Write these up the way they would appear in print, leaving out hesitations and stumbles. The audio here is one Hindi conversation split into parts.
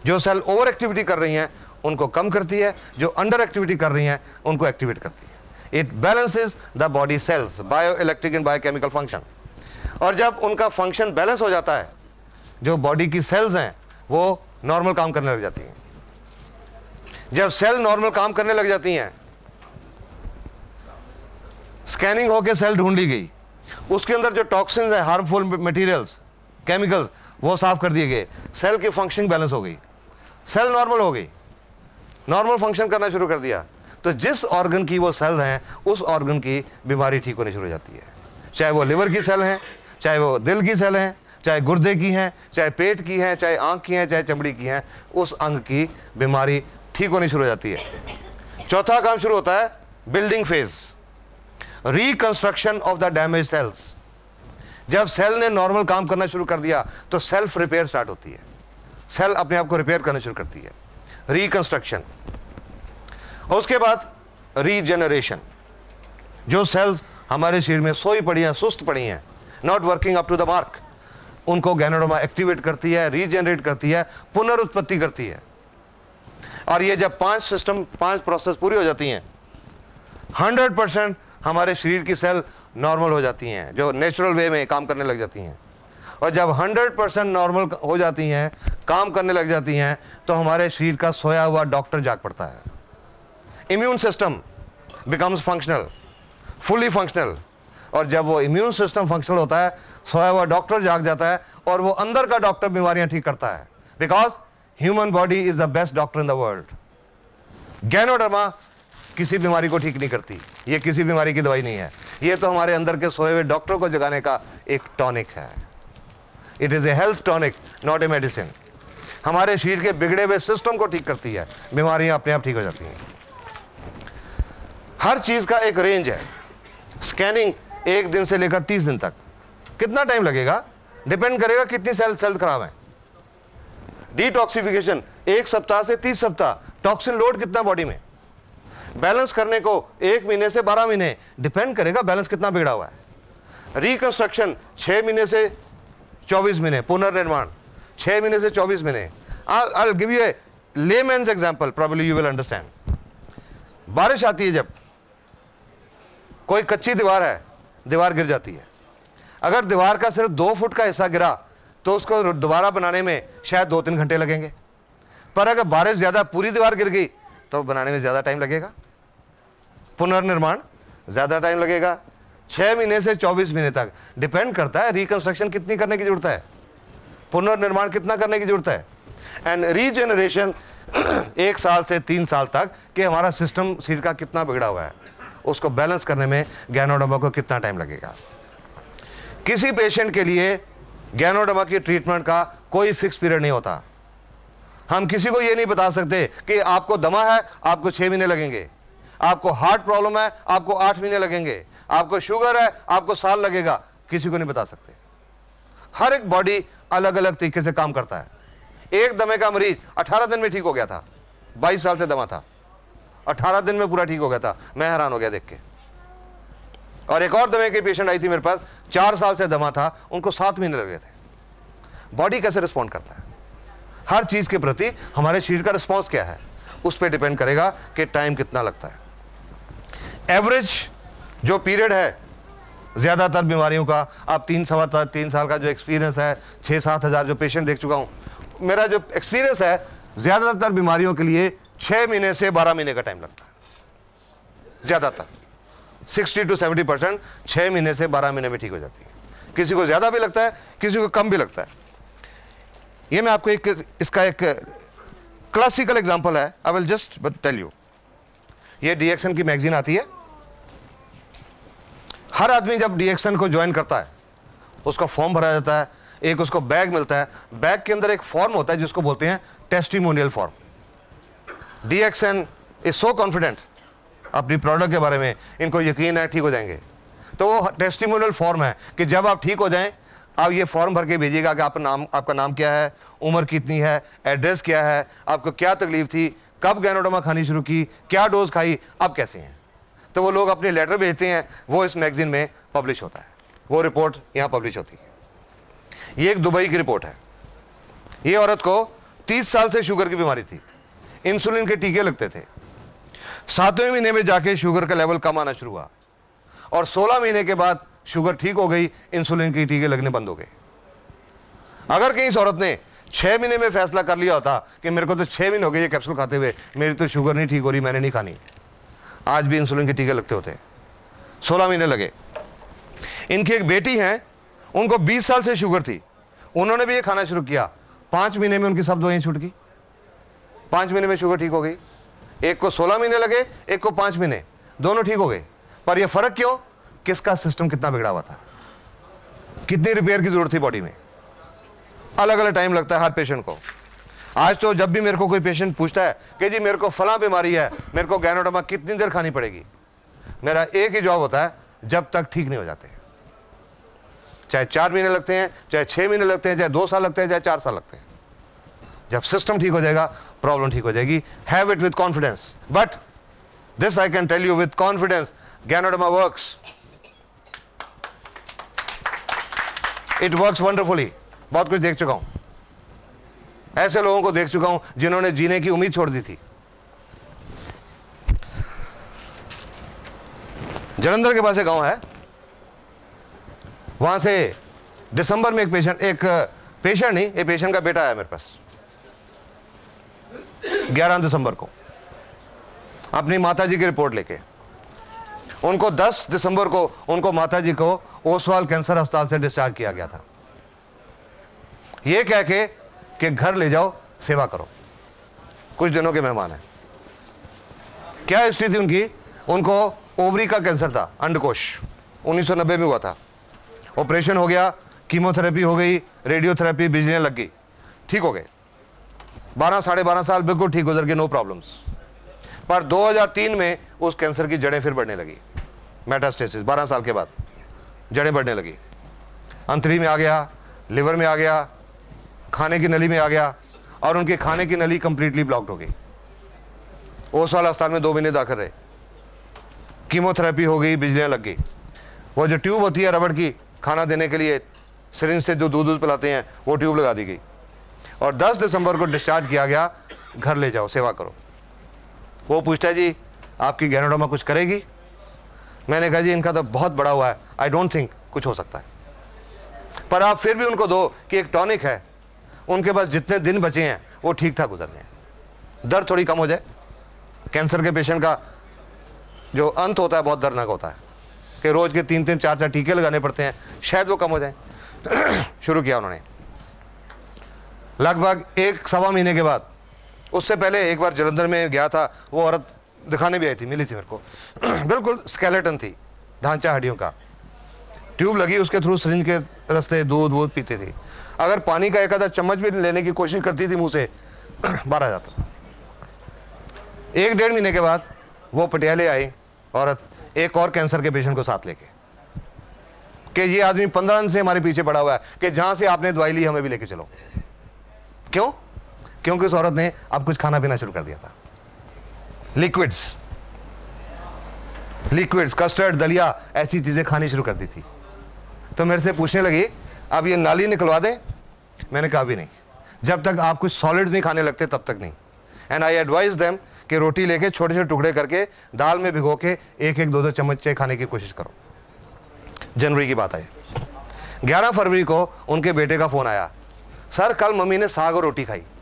जो सेल ओवर एक्टिविटी कर रही हैं उनको कम करती है, जो अंडर एक्टिविटी कर रही हैं उनको एक्टिवेट करती है। It balances the body cells, bio electric and biochemical function. और जब उनका फंक्शन बैलेंस हो जाता है, जो बॉडी की सेल्स हैं वो नॉर्मल काम करने लग जाती हैं। जब सेल नॉर्मल काम करने लग जाती हैं, स्कैनिंग होकर सेल ढूंढ ली गई, उसके अंदर जो टॉक्सिन्स है, हार्मफुल मटेरियल्स, केमिकल्स, वो साफ कर दिए गए, सेल की फंक्शनिंग बैलेंस हो गई, सेल नॉर्मल हो गई, नॉर्मल फंक्शन करना शुरू कर दिया। तो जिस ऑर्गन की वो सेल हैं उस ऑर्गन की बीमारी ठीक होनी शुरू हो जाती है। चाहे वो लिवर की सेल हैं, चाहे वो दिल की सेल हैं, चाहे गुर्दे की हैं, चाहे पेट की हैं, चाहे आंख की हैं, चाहे चमड़ी की हैं, उस अंग की बीमारी ठीक होनी शुरू हो जाती है। चौथा काम शुरू होता है building phase, reconstruction of the damage cells. जब सेल ने नॉर्मल काम करना शुरू कर दिया तो सेल्फ रिपेयर स्टार्ट होती है, सेल अपने आप को रिपेयर करना शुरू करती है, रिकंस्ट्रक्शन। और उसके बाद रीजेनरेशन। जो सेल्स हमारे शरीर में सोई पड़ी हैं, सुस्त पड़ी हैं, not working up to the mark, उनको गैनोडर्मा एक्टिवेट करती है, रीजेनरेट करती है, पुनरुत्पत्ति करती है। और ये जब 5 प्रोसेस पूरी हो जाती हैं, 100% हमारे शरीर की सेल नॉर्मल हो जाती हैं, जो नेचुरल वे में काम करने लग जाती हैं। और जब 100% नॉर्मल हो जाती हैं, काम करने लग जाती हैं, तो हमारे शरीर का सोया हुआ डॉक्टर जाग पड़ता है। Immune system becomes functional, fully functional. और जब वो इम्यून सिस्टम फंक्शनल होता है, सोया हुआ डॉक्टर जाग जाता है और वो अंदर का डॉक्टर बीमारियां ठीक करता है। Because human body is the best doctor in the world. Ganoderma किसी बीमारी को ठीक नहीं करती, ये किसी बीमारी की दवाई नहीं है, ये तो हमारे अंदर के सोए हुए डॉक्टर को जगाने का एक टॉनिक है। It is a health tonic, not a medicine. हमारे शरीर के बिगड़े हुए सिस्टम को ठीक करती है, बीमारियां अपने आप ठीक हो जाती हैं। हर चीज का एक रेंज है। स्कैनिंग 1 दिन से लेकर 30 दिन तक। कितना टाइम लगेगा डिपेंड करेगा कितनी सेल खराब है। डिटॉक्सिफिकेशन 1 सप्ताह से 30 सप्ताह, टॉक्सिन लोड कितना बॉडी में, बैलेंस करने को 1 महीने से 12 महीने, डिपेंड करेगा बैलेंस कितना बिगड़ा हुआ है। रिकंस्ट्रक्शन 6 महीने से 24 महीने, पुनर्निर्माण 6 महीने से 24 महीने। I'll give you a layman's example, probably you will understand। बारिश आती है, जब कोई कच्ची दीवार है, दीवार गिर जाती है। अगर दीवार का सिर्फ 2 फुट का हिस्सा गिरा तो उसको दोबारा बनाने में शायद 2-3 घंटे लगेंगे। पर अगर बारिश ज्यादा, पूरी दीवार गिर गई तो बनाने में ज्यादा टाइम लगेगा, पुनर्निर्माण ज्यादा टाइम लगेगा। 6 महीने से 24 महीने तक डिपेंड करता है रिकंस्ट्रक्शन कितनी करने की जरूरत है, पुनर्निर्माण कितना करने की जरूरत है। एंड रीजेनरेशन 1 साल से 3 साल तक कि हमारा सिस्टम शरीर का कितना बिगड़ा हुआ है, उसको बैलेंस करने में गैनोडर्मा को कितना टाइम लगेगा। किसी पेशेंट के लिए गैनोडर्मा की ट्रीटमेंट का कोई फिक्स पीरियड नहीं होता। हम किसी को ये नहीं बता सकते कि आपको दमा है, आपको 6 महीने लगेंगे, आपको हार्ट प्रॉब्लम है, आपको 8 महीने लगेंगे, आपको शुगर है, आपको साल लगेगा, किसी को नहीं बता सकते। हर एक बॉडी अलग अलग तरीके से काम करता है। एक दमे का मरीज 18 दिन में ठीक हो गया था, 22 साल से दमा था, 18 दिन में पूरा ठीक हो गया था, मैं हैरान हो गया देख के। और एक और दमे की पेशेंट आई थी मेरे पास, 4 साल से दमा था, उनको 7 महीने लगे थे। बॉडी कैसे रिस्पॉन्ड करता है, हर चीज के प्रति हमारे शरीर का रिस्पॉन्स क्या है, उस पर डिपेंड करेगा कि टाइम कितना लगता है। एवरेज जो पीरियड है ज्यादातर बीमारियों का, आप 3 साल का जो एक्सपीरियंस है, 6-7 हज़ार जो पेशेंट देख चुका हूं, मेरा जो एक्सपीरियंस है, ज्यादातर बीमारियों के लिए 6 महीने से 12 महीने का टाइम लगता है। ज्यादातर 60 to 70% 6 महीने से 12 महीने में ठीक हो जाती है। किसी को ज्यादा भी लगता है, किसी को कम भी लगता है। ये मैं आपको इसका एक क्लासिकल एग्जांपल है, I will just tell you. ये डीएक्सन की मैगजीन आती है। हर आदमी जब डीएक्सन को ज्वाइन करता है, उसका फॉर्म भरा जाता है, एक उसको बैग मिलता है, बैग के अंदर एक फॉर्म होता है जिसको बोलते हैं testimonial form. DXN is so confident अपनी प्रोडक्ट के बारे में, इनको यकीन है ठीक हो जाएंगे, तो वो टेस्टिमोनियल फॉर्म है कि जब आप ठीक हो जाएं, आप ये फॉर्म भर के भेजिएगा कि आपका नाम क्या है, उम्र कितनी है, एड्रेस क्या है, आपको क्या तकलीफ थी, कब गैनोडर्मा खानी शुरू की, क्या डोज खाई, अब कैसे हैं। तो वो लोग अपने लेटर भेजते हैं, वो इस मैगजीन में पब्लिश होता है, वो रिपोर्ट यहाँ पब्लिश होती है। ये एक दुबई की रिपोर्ट है। ये औरत को 30 साल से शुगर की बीमारी थी, इंसुलिन के टीके लगते थे। 7वें महीने में जाके शुगर का लेवल कम आना शुरू हुआ और 16 महीने के बाद शुगर ठीक हो गई, इंसुलिन के टीके लगने बंद हो गए। अगर कहीं इस औरत ने 6 महीने में फैसला कर लिया होता कि मेरे को तो 6 महीने हो गए ये कैप्सूल खाते हुए, मेरी तो शुगर नहीं ठीक हो रही, मैंने नहीं खानी, आज भी इंसुलिन के टीके लगते होते। 16 महीने लगे। इनकी एक बेटी है, उनको 20 साल से शुगर थी, उन्होंने भी ये खाना शुरू किया। 5 महीने में उनकी सब दवाइयां छूट गई, 5 महीने में शुगर ठीक हो गई। एक को 16 महीने लगे, एक को 5 महीने, दोनों ठीक हो गए। पर यह फर्क क्यों? किसका सिस्टम कितना बिगड़ा हुआ था, कितनी रिपेयर की जरूरत थी बॉडी में। अलग अलग टाइम लगता है हर पेशेंट को। आज तो जब भी मेरे को कोई पेशेंट पूछता है कि जी मेरे को फलां बीमारी है, मेरे को गैनोडर्मा कितनी देर खानी पड़ेगी, मेरा एक ही जवाब होता है, जब तक ठीक नहीं हो जाते। चाहे 4 महीने लगते हैं, चाहे 6 महीने लगते हैं, चाहे 2 साल लगते हैं, चाहे 4 साल लगते हैं। जब सिस्टम ठीक हो जाएगा, प्रॉब्लम ठीक हो जाएगी। Have it with confidence, but this I can tell you with confidence, ganoderma works, it works wonderfully. बहुत कुछ देख चुका हूं, ऐसे लोगों को देख चुका हूं जिन्होंने जीने की उम्मीद छोड़ दी थी। जलंधर के पास एक गांव है, वहां से दिसंबर में एक पेशेंट नहीं, एक पेशेंट का बेटा आया मेरे पास 11 दिसंबर को अपनी माताजी की रिपोर्ट लेके। उनको 10 दिसंबर को उनको माताजी को ओसवाल कैंसर अस्पताल से डिस्चार्ज किया गया था, ये कह के कि घर ले जाओ, सेवा करो, कुछ दिनों के मेहमान हैं। क्या हिस्ट्री थी उनकी? उनको ओवरी का कैंसर था, अंडकोश, 1990 में हुआ था। ऑपरेशन हो गया, कीमोथेरेपी हो गई, रेडियोथेरेपी, बिजलियां लग गई, ठीक हो गए। 12 साढ़े 12 साल बिल्कुल ठीक गुजर गए, नो प्रॉब्लम्स। पर 2003 में उस कैंसर की जड़ें फिर बढ़ने लगी, मेटास्टेसिस। 12 साल के बाद जड़ें बढ़ने लगी, अंतड़ी में आ गया, लिवर में आ गया, खाने की नली में आ गया, और उनके खाने की नली कंप्लीटली ब्लॉक्ड हो गई। ओसवाल अस्पताल में 2 महीने दाखिल रहे, कीमोथेरेपी हो गई, बिजलियां लग गई। वो जो ट्यूब होती है रबड़ की, खाना देने के लिए सिरिंज से जो दूध पिलाते हैं, वो ट्यूब लगा दी गई और 10 दिसंबर को डिस्चार्ज किया गया, घर ले जाओ, सेवा करो। वो पूछता है जी आपकी गैनोडर्मा कुछ करेगी? मैंने कहा जी इनका तो बहुत बड़ा हुआ है, आई डोंट थिंक कुछ हो सकता है, पर आप फिर भी उनको दो कि एक टॉनिक है, उनके पास जितने दिन बचे हैं वो ठीक ठाक गुजरने हैं, दर्द थोड़ी कम हो जाए। कैंसर के पेशेंट का जो अंत होता है बहुत दर्दनाक होता है कि रोज के 3-3 4-4 टीके लगाने पड़ते हैं, शायद वो कम हो जाए। शुरू किया उन्होंने लगभग 1-1.25 महीने के बाद। उससे पहले एक बार जलंधर में गया था, वो औरत दिखाने भी आई थी, मिली थी मेरे को। बिल्कुल स्केलेटन थी, ढांचा हड्डियों का, ट्यूब लगी, उसके थ्रू सिरिंज के रास्ते दूध पीती थी। अगर पानी का एक आधा चम्मच भी लेने की कोशिश करती थी मुंह से, बाहर आ जाता था। 1-1.5 महीने के बाद वो पटियाले आई औरत, एक और कैंसर के पेशेंट को साथ लेके, कि ये आदमी 15 दिन से हमारे पीछे पड़ा हुआ है कि जहां से आपने दवाई ली हमें भी लेके चलो। क्यों? क्योंकि उस औरत ने अब कुछ खाना पीना शुरू कर दिया था, लिक्विड्स, कस्टर्ड, दलिया, ऐसी चीजें खानी शुरू कर दी थी। तो मेरे से पूछने लगी अब ये नाली निकलवा दें? मैंने कहा भी नहीं, जब तक आप कुछ सॉलिड्स नहीं खाने लगते तब तक नहीं। एंड आई एडवाइज देम कि रोटी लेके छोटे छोटे टुकड़े करके दाल में भिगो के 1-1, 2-2 चम्मच खाने की कोशिश करो। जनवरी की बात है, 11 फरवरी को उनके बेटे का फोन आया, सर कल मम्मी ने साग और रोटी खाई।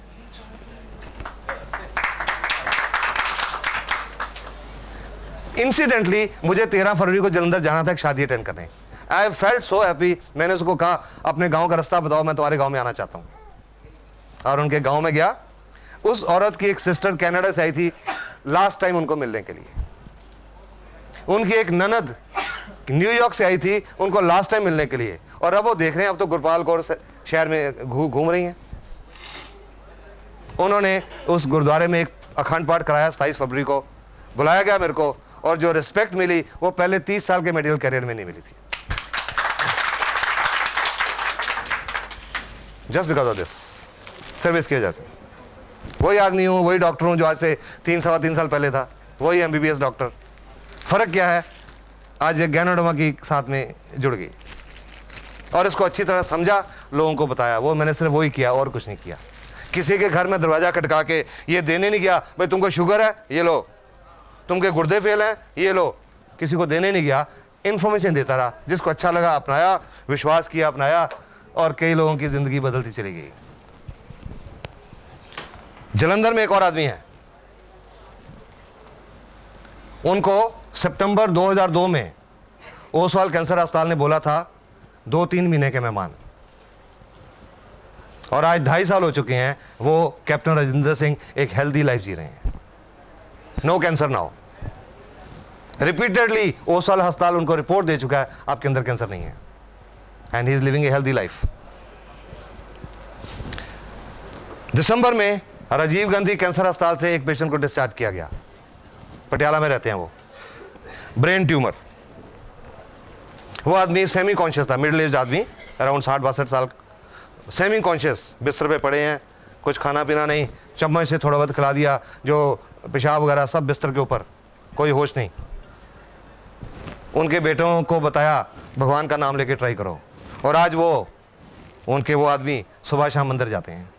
इंसिडेंटली मुझे 13 फरवरी को जलंधर जाना था एक शादी अटेंड करने। I felt so happy. मैंने उसको कहा अपने गांव का रास्ता बताओ, मैं तुम्हारे गांव में आना चाहता हूं। और उनके गांव में गया। उस औरत की एक सिस्टर कनाडा से आई थी लास्ट टाइम उनको मिलने के लिए। उनकी एक ननद न्यूयॉर्क से आई थी उनको लास्ट टाइम मिलने के लिए। और अब वो देख रहे हैं अब तो गुरपाल कौर शहर में घूम रही हैं। उन्होंने उस गुरुद्वारे में एक अखंड पाठ कराया। 27 फरवरी को बुलाया गया मेरे को, और जो रिस्पेक्ट मिली वो पहले 30 साल के मेडिकल करियर में नहीं मिली थी। Just because of this service की वजह से। वही आदमी हूँ, वही डॉक्टर हूँ जो आज से 3-3.25 साल पहले था, वही MBBS डॉक्टर। फर्क क्या है, आज ये गैनोडर्मा की साथ में जुड़ गई और इसको अच्छी तरह समझा, लोगों को बताया। वो मैंने सिर्फ वही किया और कुछ नहीं किया, किसी के घर में दरवाजा खटका के ये देने नहीं गया भाई तुमको शुगर है ये लो, तुमके गुर्दे फेल हैं ये लो, किसी को देने नहीं गया, इंफॉर्मेशन देता रहा, जिसको अच्छा लगा अपनाया, विश्वास किया अपनाया, और कई लोगों की जिंदगी बदलती चली गई। जलंधर में एक और आदमी है, उनको सितंबर 2002 में ओसवाल कैंसर अस्पताल ने बोला था 2-3 महीने के मेहमान, और आज 2.5 साल हो चुके हैं, वो कैप्टन राजेंद्र सिंह एक हेल्दी लाइफ जी रहे हैं, no cancer now. Repeatedly Oswal अस्पताल उनको रिपोर्ट दे चुका है आपके अंदर कैंसर नहीं है, and he is living a healthy life. दिसंबर में राजीव गांधी कैंसर अस्पताल से एक पेशेंट को डिस्चार्ज किया गया, पटियाला में रहते हैं वो, ब्रेन ट्यूमर। वो आदमी सेमी कॉन्शियस था, मिडिल एज आदमी, अराउंड 60-62 साल, सेमी कॉन्शियस, बिस्तर पे पड़े हैं, कुछ खाना पीना नहीं, चम्मच से थोड़ा बहुत खिला दिया, जो पेशाब वगैरह सब बिस्तर के ऊपर, कोई होश नहीं। उनके बेटों को बताया भगवान का नाम लेके ट्राई करो, और आज वो आदमी सुबह शाम मंदिर जाते हैं।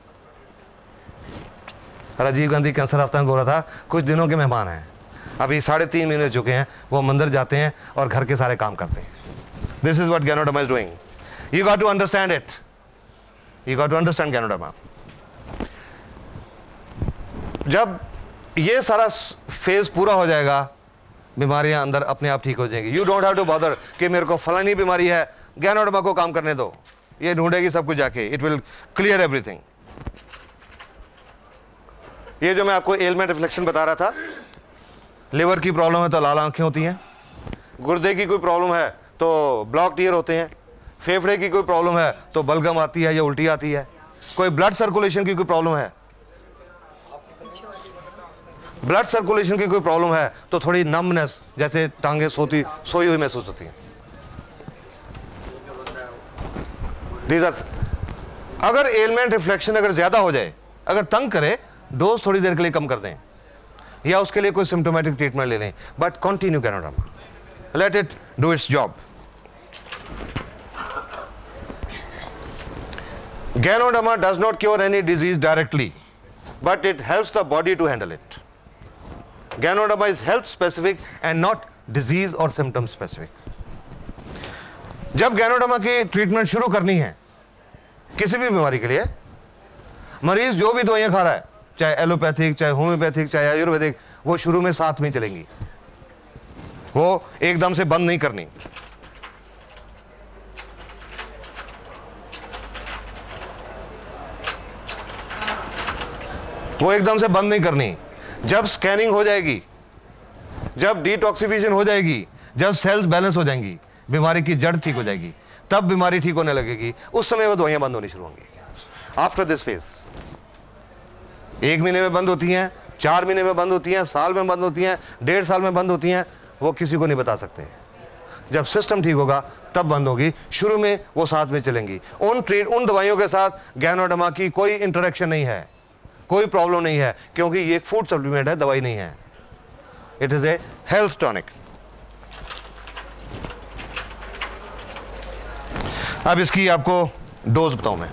राजीव गांधी कैंसर अस्पताल बोला था कुछ दिनों के मेहमान हैं, अभी 3.5 महीने हो चुके हैं, वो मंदिर जाते हैं और घर के सारे काम करते हैं। This is what ganoderma is doing, you got to understand it, you got to understand ganoderma. जब ये सारा फेज पूरा हो जाएगा, बीमारियां अंदर अपने आप ठीक हो जाएंगी। You don't have to bother कि मेरे को फलानी बीमारी है, गैनोडर्मा को काम करने दो, ये ढूंढेगी सब कुछ जाके, इट विल क्लियर एवरीथिंग। ये जो मैं आपको एलमेंट रिफ्लेक्शन बता रहा था, लिवर की प्रॉब्लम है तो लाल आंखें होती हैं, गुर्दे की कोई प्रॉब्लम है तो ब्लॉक ईयर होते हैं, फेफड़े की कोई प्रॉब्लम है तो बलगम आती है या उल्टी आती है, कोई ब्लड सर्कुलेशन की कोई प्रॉब्लम है, ब्लड सर्कुलेशन की कोई प्रॉब्लम है तो थोड़ी नमनेस, जैसे टांगे सोई हुई महसूस होती हैं। अगर एलमेंट रिफ्लेक्शन अगर ज्यादा हो जाए, अगर तंग करे, डोज थोड़ी देर के लिए कम कर दें या उसके लिए कोई सिम्टोमेटिक ट्रीटमेंट ले लें, but continue ganoderma, let it do its job. Ganoderma does not cure any disease directly, but it helps the body to handle it. Ganoderma is health specific and not disease or symptom specific. जब गैनोडर्मा की ट्रीटमेंट शुरू करनी है किसी भी बीमारी के लिए, मरीज जो भी दवाइयां खा रहा है, चाहे एलोपैथिक, चाहे होम्योपैथिक, चाहे आयुर्वेदिक, वो शुरू में साथ में चलेंगी, वो एकदम से बंद नहीं करनी। वो एकदम से बंद नहीं करनी। जब स्कैनिंग हो जाएगी, जब डिटॉक्सिफिकेशन हो जाएगी, जब सेल्स बैलेंस हो जाएंगी, बीमारी की जड़ ठीक हो जाएगी, तब बीमारी ठीक होने लगेगी, उस समय वो दवाइयां बंद होनी शुरू होंगी। आफ्टर दिस फेज 1 महीने में बंद होती हैं, 4 महीने में बंद होती हैं, साल में बंद होती हैं, 1.5 साल में बंद होती हैं, वो किसी को नहीं बता सकते। जब सिस्टम ठीक होगा तब बंद होगी, शुरू में वो साथ में चलेंगी। उन दवाइयों के साथ गैनोडर्मा की कोई इंटरेक्शन नहीं है, कोई प्रॉब्लम नहीं है, क्योंकि ये एक फूड सप्लीमेंट है, दवाई नहीं है। It is a health tonic. अब इसकी आपको डोज बताऊं मैं।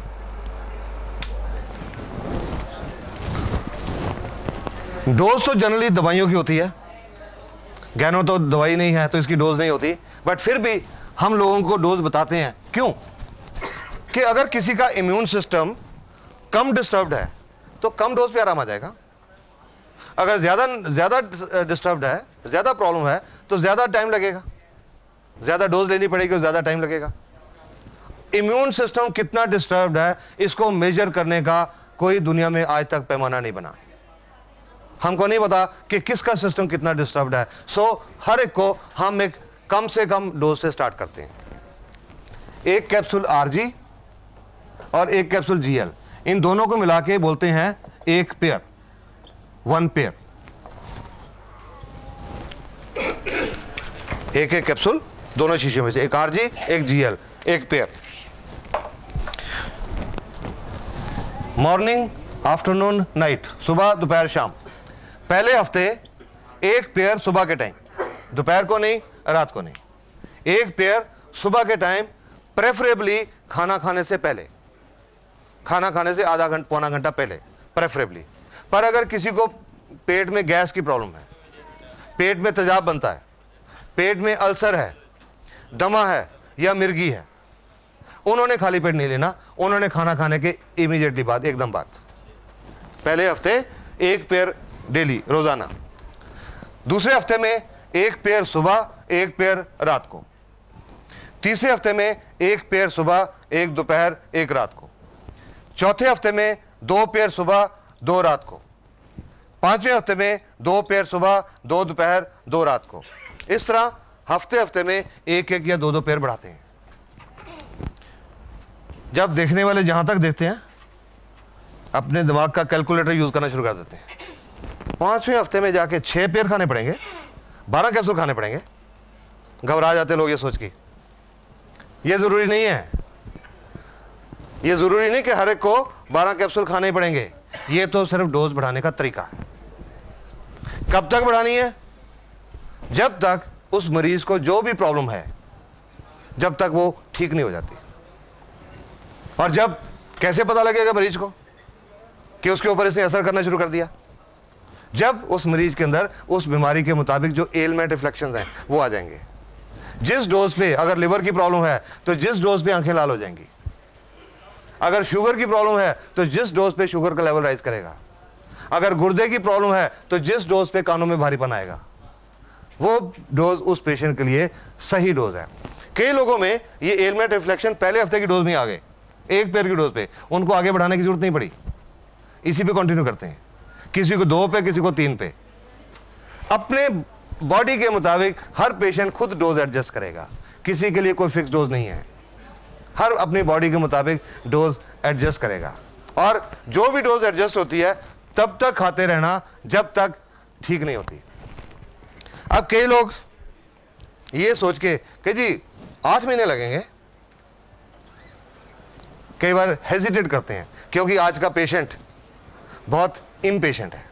डोज तो जनरली दवाइयों की होती है, गैनो तो दवाई नहीं है तो इसकी डोज नहीं होती, बट फिर भी हम लोगों को डोज बताते हैं। क्यों? कि अगर किसी का इम्यून सिस्टम कम डिस्टर्ब्ड है तो कम डोज पे आराम आ जाएगा, अगर ज्यादा डिस्टर्ब्ड है, ज्यादा प्रॉब्लम है, तो ज्यादा टाइम लगेगा, ज्यादा डोज लेनी पड़ेगी और ज्यादा टाइम लगेगा। इम्यून सिस्टम कितना डिस्टर्ब्ड है, इसको मेजर करने का कोई दुनिया में आज तक पैमाना नहीं बना। हमको नहीं पता कि किसका सिस्टम कितना डिस्टर्ब्ड है, सो हर एक को हम एक कम से कम डोज से स्टार्ट करते हैं। एक कैप्सूल आरजी और एक कैप्सूल जीएल, इन दोनों को मिला के बोलते हैं एक पेयर, 1 पेयर। एक कैप्सूल दोनों शीशे में से, एक आरजी एक जीएल, एक पेयर। मॉर्निंग, आफ्टरनून, नाइट, सुबह दोपहर शाम। पहले हफ्ते एक पेयर सुबह के टाइम, दोपहर को नहीं, रात को नहीं। एक पेयर सुबह के टाइम, प्रेफरेबली खाना खाने से पहले। खाना खाने से आधा घंटा पौना घंटा पहले प्रेफरेबली। पर अगर किसी को पेट में गैस की प्रॉब्लम है, पेट में तेजाब बनता है, पेट में अल्सर है, दमा है या मिर्गी है, उन्होंने खाली पेट नहीं लेना। उन्होंने खाना खाने के इमीडिएटली बाद, एकदम बाद, पहले हफ्ते 1 पेयर डेली रोजाना, दूसरे हफ्ते में 1 पेयर सुबह 1 पेयर रात को, तीसरे हफ्ते में 1 पेयर सुबह 1 दोपहर 1 रात को, चौथे हफ्ते में 2 पेयर सुबह 2 रात को, पांचवें हफ्ते में 2 पेयर सुबह 2 दोपहर 2 रात को। इस तरह हफ्ते हफ्ते में 1-1 या 2-2 पेयर बढ़ाते हैं। जब देखने वाले जहां तक देखते हैं अपने दिमाग का कैलकुलेटर यूज करना शुरू कर देते हैं। 5वें हफ्ते में जाके 6 पेयर खाने पड़ेंगे, 12 कैप्सूल खाने पड़ेंगे। घबरा जाते लोग ये सोच के। ये जरूरी नहीं है, ये जरूरी नहीं कि हर एक को 12 कैप्सूल खाने ही पड़ेंगे। ये तो सिर्फ डोज बढ़ाने का तरीका है। कब तक बढ़ानी है? जब तक उस मरीज को जो भी प्रॉब्लम है, जब तक वो ठीक नहीं हो जाती। और जब कैसे पता लगेगा मरीज को कि उसके ऊपर इसने असर करना शुरू कर दिया? जब उस मरीज के अंदर उस बीमारी के मुताबिक जो एलमेंट रिफ्लेक्शंस हैं वो आ जाएंगे। जिस डोज पे, अगर लिवर की प्रॉब्लम है तो जिस डोज पे आंखें लाल हो जाएंगी, अगर शुगर की प्रॉब्लम है तो जिस डोज पे शुगर का लेवल राइज करेगा, अगर गुर्दे की प्रॉब्लम है तो जिस डोज पे कानों में भारीपन आएगा, वो डोज उस पेशेंट के लिए सही डोज है। कई लोगों में ये एलमेंट रिफ्लेक्शन पहले हफ्ते की डोज में आ गए, 1 पेयर की डोज पे, उनको आगे बढ़ाने की जरूरत नहीं पड़ी, इसी पे कंटिन्यू करते हैं। किसी को 2 पे, किसी को 3 पे। अपने बॉडी के मुताबिक हर पेशेंट खुद डोज एडजस्ट करेगा, किसी के लिए कोई फिक्स डोज नहीं है। हर अपनी बॉडी के मुताबिक डोज एडजस्ट करेगा, और जो भी डोज एडजस्ट होती है तब तक खाते रहना जब तक ठीक नहीं होती। अब कई लोग ये सोच के कि जी 8 महीने लगेंगे, कई बार हेजिटेट करते हैं, क्योंकि आज का पेशेंट बहुत इम्पेशेंट है।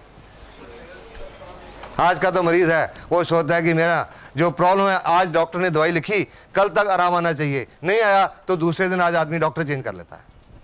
आज का तो मरीज है, वो सोचता है कि मेरा जो प्रॉब्लम है, आज डॉक्टर ने दवाई लिखी, कल तक आराम आना चाहिए, नहीं आया तो दूसरे दिन आज आदमी डॉक्टर चेंज कर लेता है,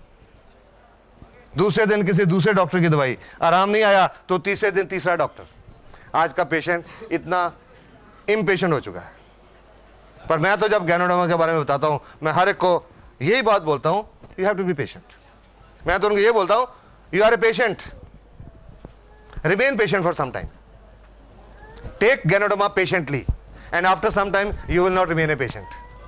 दूसरे दिन किसी दूसरे डॉक्टर की दवाई, आराम नहीं आया तो तीसरे दिन तीसरा डॉक्टर। आज का पेशेंट इतना इम्पेशेंट हो चुका है। पर मैं तो जब गैनोडर्मा के बारे में बताता हूं, मैं हर एक को यही बात बोलता हूं, you have to be patient. मैं तो उनको ये बोलता हूं, you are a patient, remain patient for some time, take ganoderma patiently, and after some time you will not remain a patient.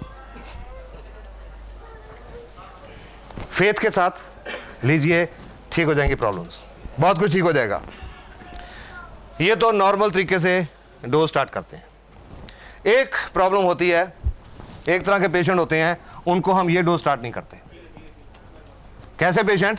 Faith के साथ लीजिए, ठीक हो जाएंगी प्रॉब्लम्स, बहुत कुछ ठीक हो जाएगा। ये तो नॉर्मल तरीके से डोज स्टार्ट करते हैं। एक प्रॉब्लम होती है, एक तरह के पेशेंट होते हैं, उनको हम ये डोज स्टार्ट नहीं करते। कैसे पेशेंट?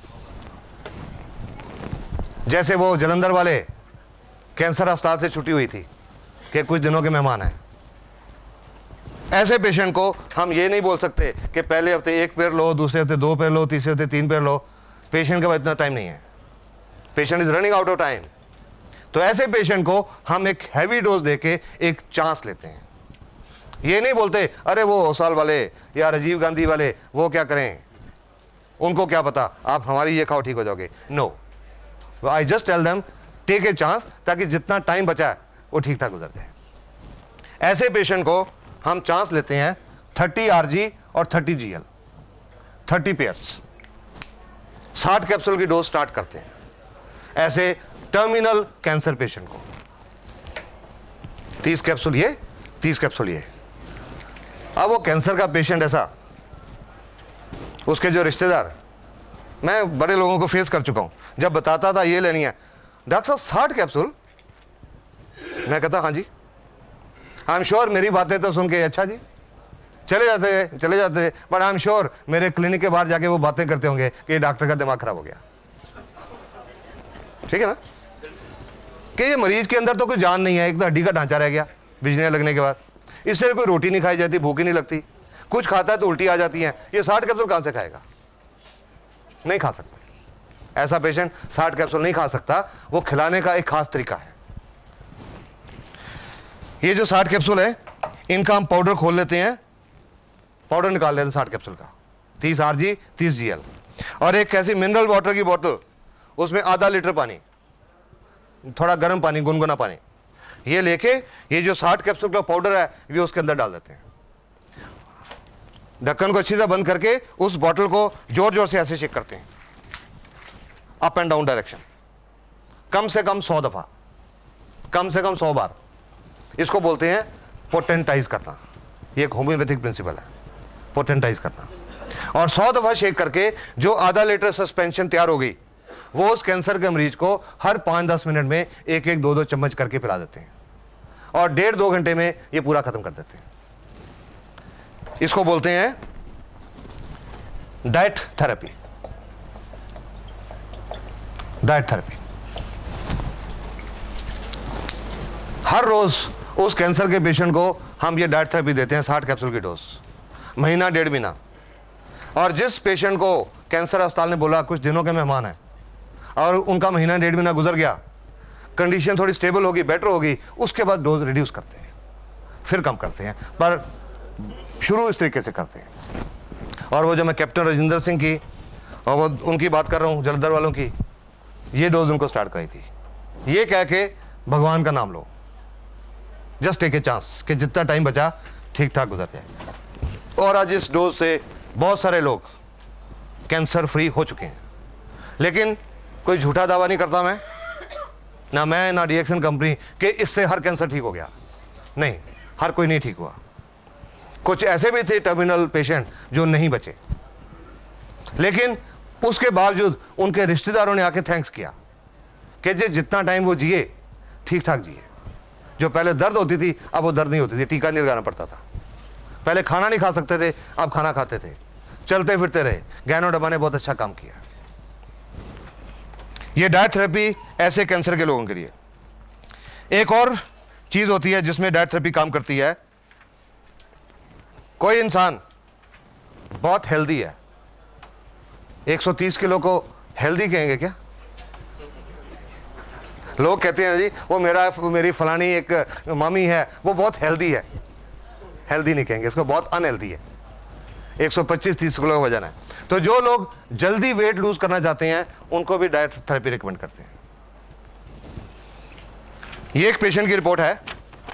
जैसे वो जलंधर वाले कैंसर अस्पताल से छुट्टी हुई थी कि कुछ दिनों के मेहमान हैं, ऐसे पेशेंट को हम ये नहीं बोल सकते कि पहले हफ्ते 1 पेयर लो, दूसरे हफ्ते 2 पेयर लो, तीसरे हफ्ते 3 पेयर लो। पेशेंट के पास इतना टाइम नहीं है, patient is running out of time. तो ऐसे पेशेंट को हम एक हैवी डोज देके एक चांस लेते हैं। ये नहीं बोलते अरे वो ओसाल वाले या राजीव गांधी वाले वो क्या करें, उनको क्या पता, आप हमारी ये खाओ ठीक हो जाओगे। No, I just tell them take a chance, ताकि जितना टाइम बचा है वो ठीक ठाक गुजर जाए। ऐसे पेशेंट को हम चांस लेते हैं 30 RG और 30 GL, 30 पेयर्स, 60 कैप्सूल की डोज स्टार्ट करते हैं ऐसे टर्मिनल कैंसर पेशेंट को। 30 कैप्सूल ये, 30 कैप्सूल ये। अब वो कैंसर का पेशेंट ऐसा, उसके जो रिश्तेदार, मैं बड़े लोगों को फेस कर चुका हूं, जब बताता था ये लेनी है, डॉक्टर साहब 60 कैप्सूल, मैं कहता हाँ जी, आई एम श्योर। मेरी बातें तो सुन के अच्छा जी चले जाते, बट आई एम श्योर मेरे क्लिनिक के बाहर जाके वो बातें करते होंगे कि डॉक्टर का दिमाग खराब हो गया। ठीक है ना, कि ये मरीज के अंदर तो कोई जान नहीं है, एक तो हड्डी का ढांचा रह गया बिजनेस लगने के बाद, इससे कोई रोटी नहीं खाई जाती, भूख ही नहीं लगती, कुछ खाता है तो उल्टी आ जाती है, ये 60 कैप्सूल कहां से खाएगा? नहीं खा सकता। ऐसा पेशेंट 60 कैप्सूल नहीं खा सकता, वो खिलाने का एक खास तरीका है। ये जो 60 कैप्सूल है, इनका हम पाउडर खोल लेते हैं, पाउडर निकाल लेते हैं 60 कैप्सूल का, 30 RG 30 GL। और एक ऐसी मिनरल वाटर की बोतल, उसमें आधा लीटर पानी, थोड़ा गर्म पानी, गुनगुना पानी, ये लेके ये जो 60 कैप्सूल का पाउडर है ये उसके अंदर डाल देते हैं। ढक्कन को अच्छी तरह बंद करके उस बोतल को जोर जोर से ऐसे शेक करते हैं, अप एंड डाउन डायरेक्शन, कम से कम 100 दफा, कम से कम 100 बार। इसको बोलते हैं पोटेंटाइज करना। ये एक होम्योपैथिक प्रिंसिपल है, पोटेंटाइज करना। और 100 दफा शेक करके जो आधा लीटर सस्पेंशन तैयार हो गई, वो उस कैंसर के मरीज को हर 5-10 मिनट में 1-2 चम्मच करके पिला देते हैं और 1.5-2 घंटे में ये पूरा खत्म कर देते हैं। इसको बोलते हैं डाइट थेरेपी। डाइट थेरेपी हर रोज उस कैंसर के पेशेंट को हम ये डाइट थेरेपी देते हैं, 60 कैप्सूल की डोज, महीना 1.5 महीना। और जिस पेशेंट को कैंसर अस्पताल ने बोला कुछ दिनों के मेहमान हैं और उनका महीना 1.5 महीना गुजर गया, कंडीशन थोड़ी स्टेबल होगी, बेटर होगी, उसके बाद डोज रिड्यूस करते हैं, फिर कम करते हैं, पर शुरू इस तरीके से करते हैं। और वो जो मैं कैप्टन राजेंद्र सिंह की और वो उनकी बात कर रहा हूँ, जलंधर वालों की, ये डोज उनको स्टार्ट कराई थी, ये कह के भगवान का नाम लो, जस्ट टेक ए चांस कि जितना टाइम बचा ठीक ठाक गुजर जाए। और आज इस डोज से बहुत सारे लोग कैंसर फ्री हो चुके हैं। लेकिन कोई झूठा दावा नहीं करता मैं ना रिएक्शन कंपनी कि इससे हर कैंसर ठीक हो गया। नहीं, हर कोई नहीं ठीक हुआ। कुछ ऐसे भी थे टर्मिनल पेशेंट जो नहीं बचे, लेकिन उसके बावजूद उनके रिश्तेदारों ने आके थैंक्स किया कि जितना टाइम वो जिए ठीक ठाक जिए। जो पहले दर्द होती थी अब वो दर्द नहीं होती थी, टीका नहीं लगाना पड़ता था। पहले खाना नहीं खा सकते थे, अब खाना खाते थे, चलते फिरते रहे। गैनो डब्बा ने बहुत अच्छा काम किया। ये डाइट थेरेपी ऐसे कैंसर के लोगों के लिए। एक और चीज होती है जिसमें डाइट थेरेपी काम करती है। कोई इंसान बहुत हेल्दी है, 130 किलो को हेल्दी कहेंगे क्या? लोग कहते हैं जी वो मेरी फलानी एक मामी है वो बहुत हेल्दी है। हेल्दी नहीं कहेंगे इसको, बहुत अनहेल्दी है। 125-30 किलो का वजन है। तो जो लोग जल्दी वेट लूज करना चाहते हैं उनको भी डाइट थेरेपी रिकमेंड करते हैं। ये एक पेशेंट की रिपोर्ट है,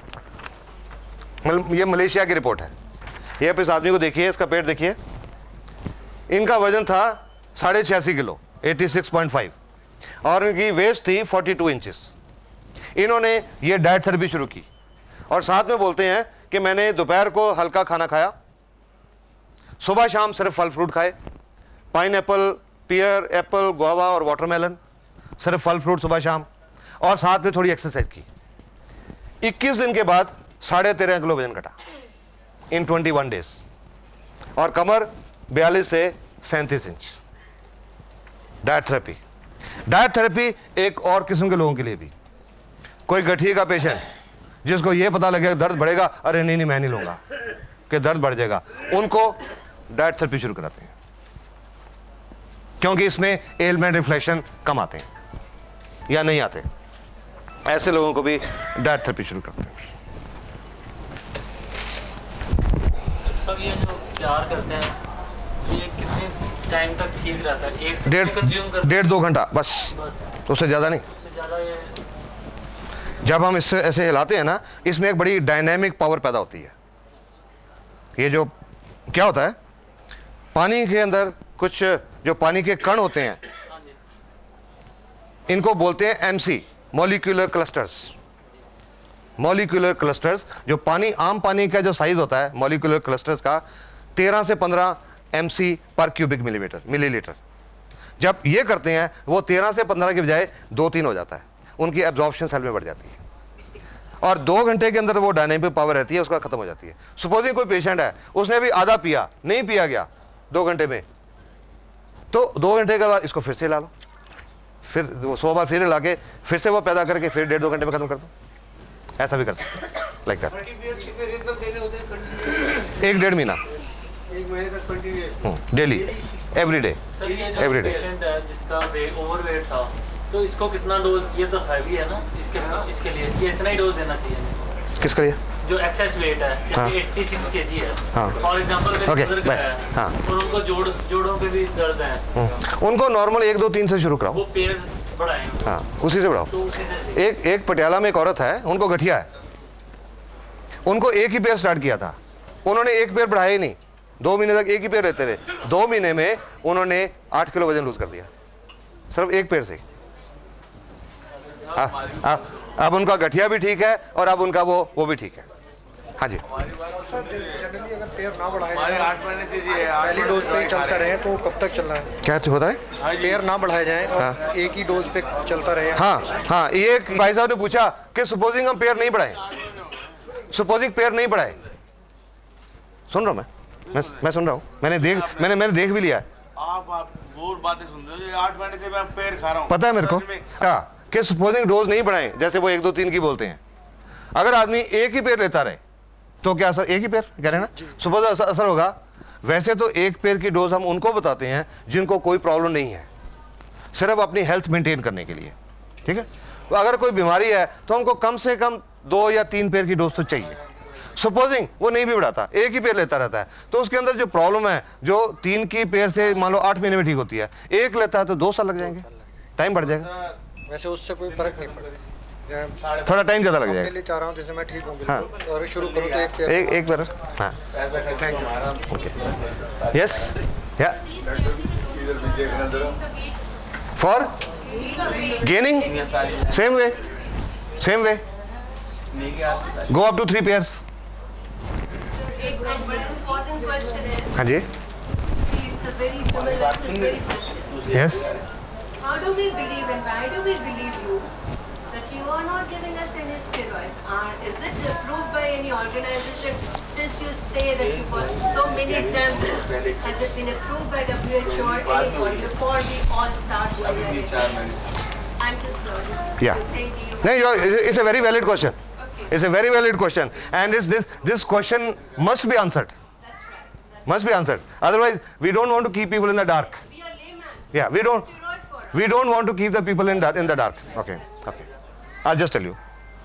ये मलेशिया की रिपोर्ट है। ये आप इस आदमी को देखिए, इसका पेट देखिए, इनका वजन था 86.5 किलो, 86.5, और इनकी वेस्ट थी 42 इंचेस। इन्होंने ये डाइट थेरेपी शुरू की और साथ में बोलते हैं कि मैंने दोपहर को हल्का खाना खाया, सुबह शाम सिर्फ फल फ्रूट खाए, पाइनएप्पल, पियर, एप्पल, गुआवा और वाटरमेलन, सिर्फ फल फ्रूट सुबह शाम, और साथ में थोड़ी एक्सरसाइज की। 21 दिन के बाद 13.5 किलो वजन घटा इन 21 डेज, और कमर 42 से 37 inch. Diet therapy. Diet therapy एक और किस्म के लोगों के लिए भी, कोई गठिए का पेशेंट जिसको ये पता लगेगा दर्द बढ़ेगा, अरे नहीं मैं नहीं लूंगा कि दर्द बढ़ जाएगा, उनको डाइट थेरेपी शुरू कराते हैं, क्योंकि इसमें एलमेंट रिफ्लेक्शन कम आते हैं या नहीं आते। ऐसे लोगों को भी डाइट थेरेपी शुरू करते हैं। सब ये जो तैयार करते हैं ये कितने टाइम तक ठीक रहता है? 1.5-2 घंटा बस, उससे ज़्यादा नहीं। उससे ज़्यादा ये जब हम इससे ऐसे हिलाते हैं ना, इसमें एक बड़ी डायनेमिक पावर पैदा होती है। ये जो क्या होता है, पानी के अंदर कुछ जो पानी के कण होते हैं, इनको बोलते हैं MC, molecular clusters. Molecular clusters, जो पानी, आम पानी का जो साइज होता है मॉलिक्यूलर क्लस्टर्स का 13 से 15 एमसी पर क्यूबिक मिलीलीटर। जब ये करते हैं वो 13 से 15 के बजाय 2-3 हो जाता है, उनकी एब्जॉर्प्शन सेल में बढ़ जाती है, और 2 घंटे के अंदर वो डायनेमिक पावर रहती है उसका खत्म हो जाती है। सपोजिंग कोई पेशेंट है, उसने भी आधा पिया, नहीं पिया गया 2 घंटे में, तो 2 घंटे के बाद इसको फिर से हिला लो, फिर 100 बार फिर हिला के फिर से वो पैदा करके फिर 1.5-2 घंटे में खत्म कर दो। ऐसा भी कर सकते हैं, लाइक दैट। 1-1.5 महीना डेली, एवरी डे। सर ये जो पेशेंट है जिसका ओवरवेट था, तो इसको कितना डोज, ये तो हैवी है ना, इसके लिए ये इतना ही डोज देना चाहिए? किसका लिए? जो एक्सेस वेट है, जैसे 86 kg है, हाँ, फॉर एग्जांपल अगर ओके, हाँ, और उनको जोड़ों के भी दर्द हैं, उनको नॉर्मल 1 2 3 से शुरू कराओ, वो पैर बढ़ाएं, हाँ उसी से बढ़ाओ। तो उसी से एक पटियाला में एक औरत है, उनको गठिया है, उनको एक ही पैर स्टार्ट किया था, उन्होंने एक पैर बढ़ाया ही नहीं, 2 महीने तक एक ही पैर रहते रहे, 2 महीने में उन्होंने 8 किलो वजन लूज कर दिया सिर्फ एक पैर से। अब उनका गठिया भी ठीक है और अब उनका वो भी ठीक है। हाँ जी, जनरली अगर पैर ना बढ़ाए पहली डोज पे ही चलता रहे तो कब तक चलना है? क्या होता है? पैर ना बढ़ाए जाएं और एक ही डोज पे चलता रहे। हाँ, ये भाई साहब ने पूछा कि सपोजिंग हम पैर नहीं बढ़ाएं, सपोजिंग पैर नहीं बढ़ाए, सुन रहा हूँ मैं सुन रहा हूँ, मैंने देख भी लिया। आप वो बातें सुन रहे हो, 8 महीने से मैं पैर खा रहा हूँ, पता है मेरे को कि सपोजिंग डोज नहीं बढ़ाएं, जैसे वो 1 2 3 की बोलते हैं। अगर आदमी एक ही पैर लेता रहे तो क्या असर? एक ही पैर कह रहे हैं ना, सपोज असर होगा। वैसे तो एक पैर की डोज हम उनको बताते हैं जिनको कोई प्रॉब्लम नहीं है, सिर्फ अपनी हेल्थ मेंटेन करने के लिए, ठीक है। तो अगर कोई बीमारी है तो हमको कम से कम 2 या 3 पैर की डोज तो चाहिए। सपोजिंग वो नहीं भी बढ़ाता, एक ही पैर लेता रहता है, तो उसके अंदर जो प्रॉब्लम है, जो 3 की पैर से मान लो 8 महीने में ठीक होती है, एक लेता है तो 2 साल लग जाएंगे, टाइम बढ़ जाएगा। वैसे उससे कोई फर्क नहीं पड़ता, थोड़ा टाइम ज़्यादा लग जाएगा। मैं चाह रहा हूँ जैसे मैं ठीक हूँ हाँ, और शुरू करूँ तो एक पैर। हाँ, ओके, यस, या for gaining same way go up to 3 pairs. एक बड़ा important question है। हाँ जी, It's a very question. yes. How do we believe and why do we believe you that you are not giving us any steroids? Is it approved by any organization? Since you say that you got so many examples, has it been approved by WHO or anybody before we all start doing it? I'm just sorry. Yeah. Thank you. No, it's a very valid question. It's a very valid question, and this question must be answered. That's right. Must be answered. Otherwise, we don't want to keep people in the dark. We are layman. Yeah, we don't want to keep the people in the dark. Okay. I'll just tell you.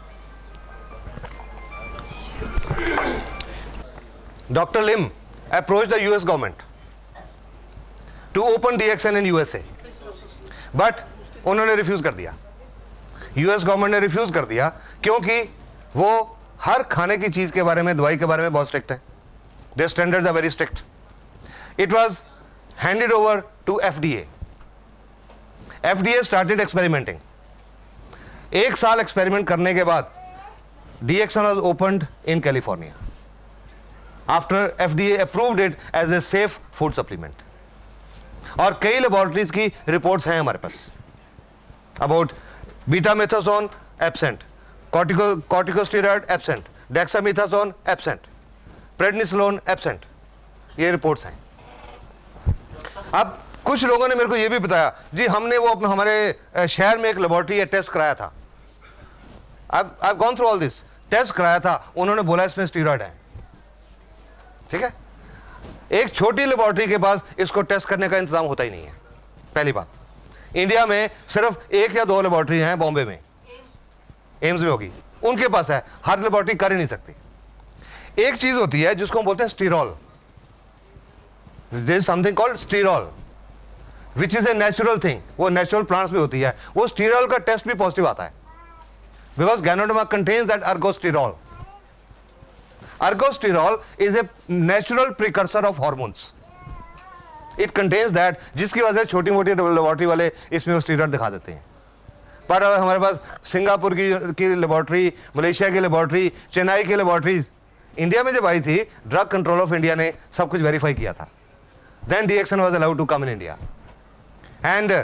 Dr. Lim approached the US government to open DXN in USA, but उन्होंने रिफ्यूज कर दिया। US गवर्नमेंट ने रिफ्यूज कर दिया क्योंकि वो हर खाने की चीज के बारे में, दवाई के बारे में बहुत स्ट्रिक्ट है। Their standards are very strict. It was handed over to FDA. FDA started experimenting. 1 साल एक्सपेरिमेंट करने के बाद DXN was opened in California after FDA approved it as a safe food supplement. और कई लेबोरेटरीज की रिपोर्ट्स हैं हमारे पास about betamethasone absent, corticosteroid absent, dexamethasone absent, prednisolone absent, ये रिपोर्ट्स हैं। अब कुछ लोगों ने मेरे को ये भी बताया जी हमने वो अपने हमारे शहर में एक लेबोरेटरी या टेस्ट कराया था, I've gone through all this, test कराया था, उन्होंने बोला इसमें स्टीरॉइड है। ठीक है, एक छोटी लेबोरेटरी के पास इसको टेस्ट करने का इंतजाम होता ही नहीं है। पहली बात, इंडिया में सिर्फ 1 या 2 लेबोरेटरी हैं, बॉम्बे में एम्स में होगी, उनके पास है, हर लेबोरेटरी कर ही नहीं सकती। एक चीज होती है जिसको हम बोलते हैं sterol, there is something called sterol which is a natural thing, वो नेचुरल प्लांट्स में होती है। वो स्टीरॉल का टेस्ट भी पॉजिटिव आता है because ganoderma contains that ergosterol. Ergosterol is a natural precursor of hormones. It contains that, जिसकी वजह से छोटी मोटी लेबोरेटरी वाले इसमें स्टीरॉइड दिखा देते हैं। पर हमारे पास सिंगापुर की लेबोरेटरी, मलेशिया की लेबोरेटरी, चेन्नई की लेबोरेटरीज इंडिया में जब आई थी, ड्रग कंट्रोल ऑफ इंडिया ने सब कुछ वेरीफाई किया था। Then DXN was allowed to come in India and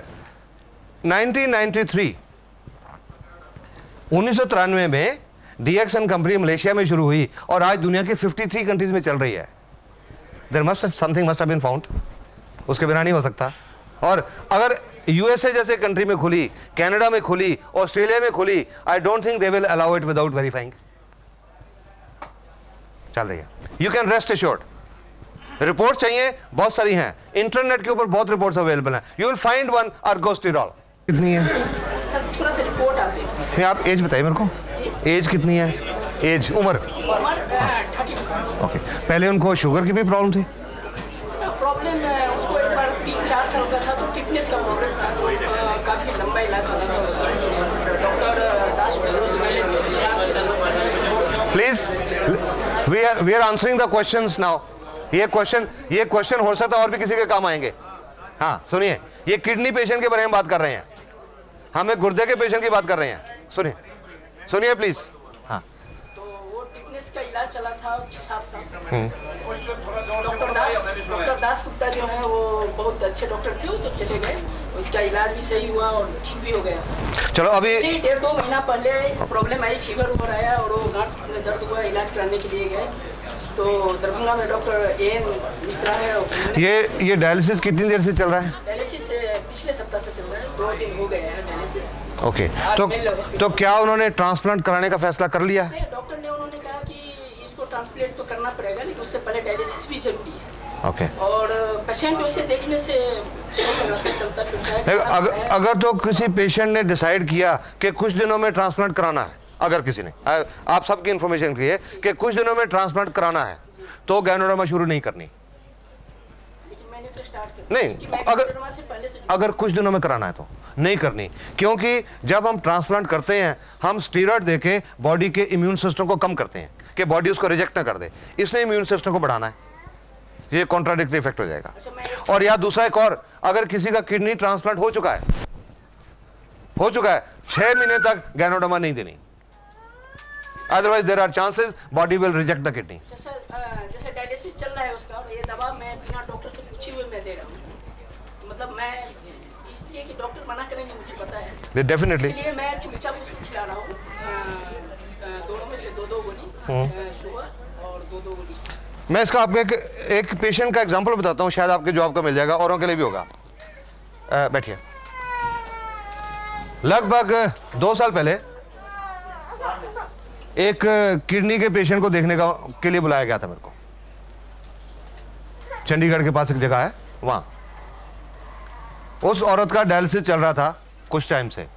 1993 में DXN कंपनी मलेशिया में शुरू हुई और आज दुनिया के 53 कंट्रीज में चल रही है। There must something must have been found, उसके बिना नहीं हो सकता। और अगर USA जैसे कंट्री में खुली, कनाडा में खुली, ऑस्ट्रेलिया में खुली, I don't think they will allow it without verifying. चल रही है, you can rest assured. Report चाहिए, बहुत सारी हैं, इंटरनेट के ऊपर बहुत रिपोर्ट्स अवेलेबल हैं, you will find one ergosterol. कितनी है सर थोड़ा सा रिपोर्ट आप दें। आप एज बताइए मेरे को, एज कितनी है? एज उम्र? 32। ओके, पहले उनको शुगर की भी प्रॉब्लम थी? प्रॉब्लम उसको एक बार 3-4 साल का था तो फिटनेस का प्रॉब्लम था, तो काफ़ी लंबा इलाज चला था उसका। Doctor Das please, we are answering the questions now. ये क्वेश्चन हो सकता है और भी किसी के काम आएंगे। हाँ सुनिए, ये किडनी पेशेंट के बारे में बात कर रहे हैं, हम एक गुर्दे के पेशेंट की बात कर रहे हैं। सुनिए प्लीज। हाँ, तो वो फिटनेस का इलाज चला था 6-7 साल। डॉक्टर दास गुप्ता जो है वो बहुत अच्छे डॉक्टर थे, वो तो चले गए, उसका इलाज भी सही हुआ और ठीक भी हो गया। चलो अभी 1.5-2 महीना पहले प्रॉब्लम आई, फीवर आया और वो गांठ में दर्द हुआ, इलाज कराने के लिए गए तो दरभंगा में डॉक्टर एन मिश्रा है। ये डायलिसिस कितनी देर से चल रहा है? डायलिसिस पिछले सप्ताह से चल रहा है, 2 दिन हो गए हैं डायलिसिस। ओके, तो क्या उन्होंने ट्रांसप्लांट कराने का फैसला कर लिया? डॉक्टर ने उन्होंने कहा कि इसको ट्रांसप्लांट तो करना पड़ेगा, लेकिन उससे पहले डायलिसिस भी जरूरी है। ओके, और पेशेंट उसे देखने से चलता फिरता है। अगर तो किसी पेशेंट ने डिसाइड किया कि कुछ दिनों में ट्रांसप्लांट कराना है, अगर किसी ने, आप सबकी इन्फॉर्मेशन की है कि कुछ दिनों में ट्रांसप्लांट कराना है, तो गैनोडर्मा शुरू नहीं करनी। लेकिन मैंने तो स्टार्ट कर नहीं, अगर कुछ दिनों में कराना है तो नहीं करनी, क्योंकि जब हम ट्रांसप्लांट करते हैं हम स्टीरॉयड देके बॉडी के इम्यून सिस्टम को कम करते हैं कि बॉडी उसको रिजेक्ट ना कर दे, इसलिए इम्यून सिस्टम को बढ़ाना है, ये कॉन्ट्राडिक्टरी इफेक्ट हो जाएगा। और या दूसरा एक और, अगर किसी का किडनी ट्रांसप्लांट हो चुका है 6 महीने तक गैनोडर्मा नहीं देनी, otherwise there are chances body will reject the kidney. जैसे डायलिसिस चल रहा है उसका, और ये दवा मैं बिना डॉक्टर से पूछे हुए मैं दे रहा हूँ, मतलब मैं इसलिए कि डॉक्टर मना करेंगे मुझे पता है, डेफिनेटली, इसलिए मैं चुपचाप उसको खिला रहा हूँ। दोनों में से 2-2 गोली सुबह और 2-2 गोली। मैं इसका आपको एक पेशेंट का एग्जांपल बताता हूँ, शायद आपके जॉब का मिल जाएगा, औरों के लिए भी होगा। बैठिए। लगभग 2 साल पहले एक किडनी के पेशेंट को देखने के लिए बुलाया गया था मेरे को, चंडीगढ़ के पास एक जगह है वहां। उस औरत का डायलिसिस चल रहा था कुछ टाइम से,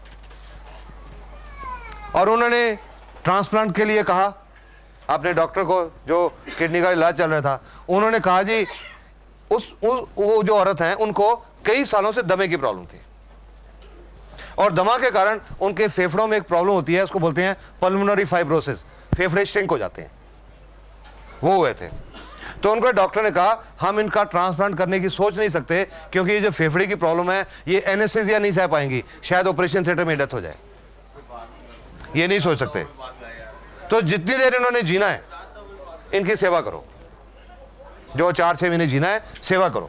और उन्होंने ट्रांसप्लांट के लिए कहा अपने डॉक्टर को, जो किडनी का इलाज चल रहा था। उन्होंने कहा जी वो जो औरत हैं उनको कई सालों से दमे की प्रॉब्लम थी, और दमा के कारण उनके फेफड़ों में एक प्रॉब्लम होती है, उसको बोलते हैं पल्मोनरी फाइब्रोसिस, फेफड़े श्रिंक हो जाते हैं, वो हुए थे। तो उनको डॉक्टर ने कहा हम इनका ट्रांसप्लांट करने की सोच नहीं सकते, क्योंकि ये जो फेफड़े की प्रॉब्लम है ये एनेस्थीसिया नहीं सह पाएंगी, शायद ऑपरेशन थिएटर में डेथ हो जाए, ये नहीं सोच सकते। तो जितनी देर इन्होंने जीना है इनकी सेवा करो, जो 4-6 महीने जीना है सेवा करो।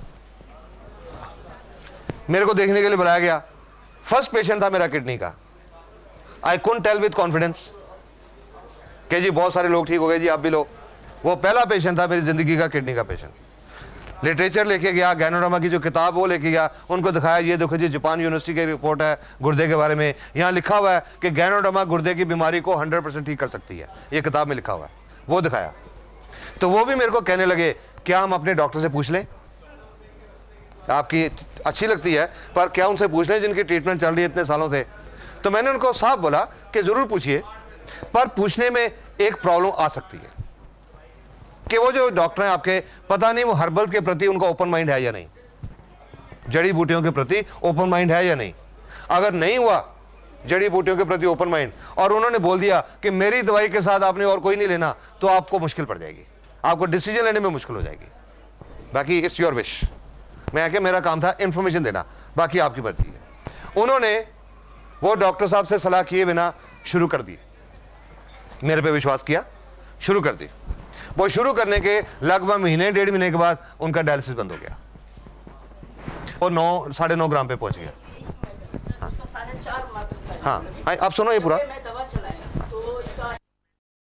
मेरे को देखने के लिए बुलाया गया, फर्स्ट पेशेंट था मेरा किडनी का। I couldn't tell with confidence कि जी बहुत सारे लोग ठीक हो गए जी, आप भी लो। वो पहला पेशेंट था मेरी जिंदगी का किडनी का पेशेंट। लिटरेचर लेके गया, गैनोडर्मा की जो किताब वो लेके गया, उनको दिखाया ये देखो जी जापान यूनिवर्सिटी की रिपोर्ट है गुर्दे के बारे में, यहाँ लिखा हुआ है कि गैनोडर्मा गुर्दे की बीमारी को 100% ठीक कर सकती है, ये किताब में लिखा हुआ है। वो दिखाया तो वो भी मेरे को कहने लगे क्या हम अपने डॉक्टर से पूछ लें, आपकी अच्छी लगती है पर क्या उनसे पूछ लें जिनकी ट्रीटमेंट चल रही है इतने सालों से। तो मैंने उनको साफ बोला कि जरूर पूछिए, पर पूछने में एक प्रॉब्लम आ सकती है कि वो जो डॉक्टर हैं आपके, पता नहीं वो हर्बल के प्रति उनका ओपन माइंड है या नहीं, जड़ी बूटियों के प्रति ओपन माइंड है या नहीं। अगर नहीं हुआ जड़ी बूटियों के प्रति ओपन माइंड, और उन्होंने बोल दिया कि मेरी दवाई के साथ आपने और कोई नहीं लेना, तो आपको मुश्किल पड़ जाएगी, आपको डिसीजन लेने में मुश्किल हो जाएगी। बाकी इट्स योर विश, मैं क्या मेरा काम था इन्फॉर्मेशन देना, बाकी आपकी मर्जी है। उन्होंने वो डॉक्टर साहब से सलाह किए बिना शुरू कर दी, मेरे पे विश्वास किया, शुरू कर दी। वो शुरू करने के लगभग महीने 1.5 महीने के बाद उनका डायलिसिस बंद हो गया और 9-9.5 ग्राम पे पहुंच गया। हाँ, आप सुनो ये पूरा।